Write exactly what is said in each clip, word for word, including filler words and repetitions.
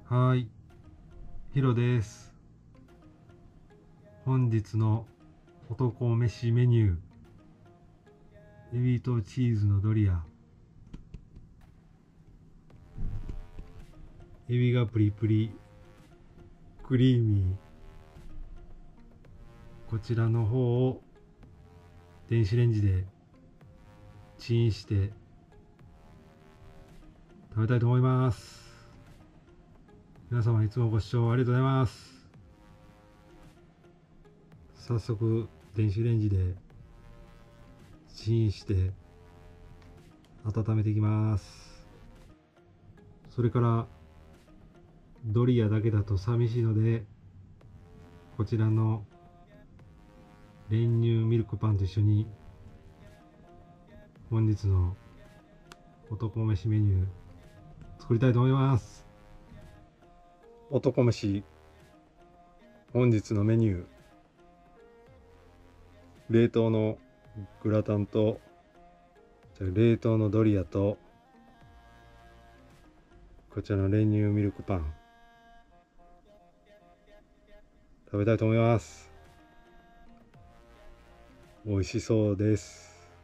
はい、ヒロです。本日の男飯メニュー、エビとチーズのドリア。エビがプリプリ、クリーミー。こちらの方を電子レンジでチンして食べたいと思います。皆様いつもご視聴ありがとうございます。早速電子レンジでチンして温めていきます。それからドリアだけだと寂しいので、こちらの練乳ミルクパンと一緒に本日の男飯メニュー作りたいと思います。男飯本日のメニュー、冷凍のグラタンと冷凍のドリアとこちらの練乳ミルクパン食べたいと思います。美味しそうです。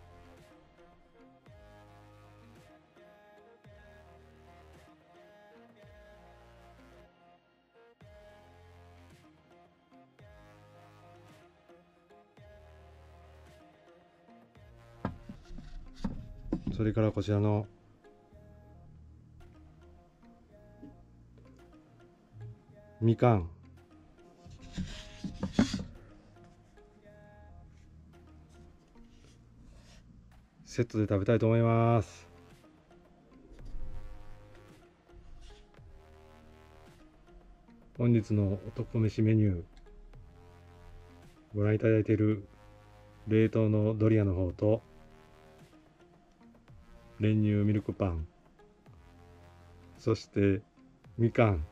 それからこちらのみかん、セットで食べたいと思います。本日の男飯メニュー、ご覧いただいている冷凍のドリアの方と練乳ミルクパン、そしてみかん、こ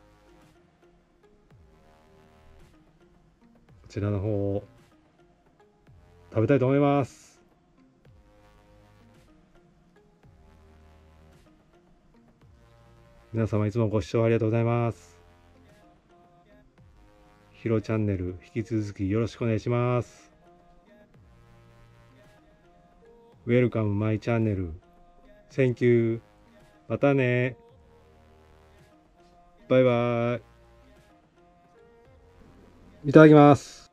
ちらの方を食べたいと思います。皆様いつもご視聴ありがとうございます。ヒロチャンネル引き続きよろしくお願いします。Welcome my channel. Thank you. またね。バイバイ。いただきます。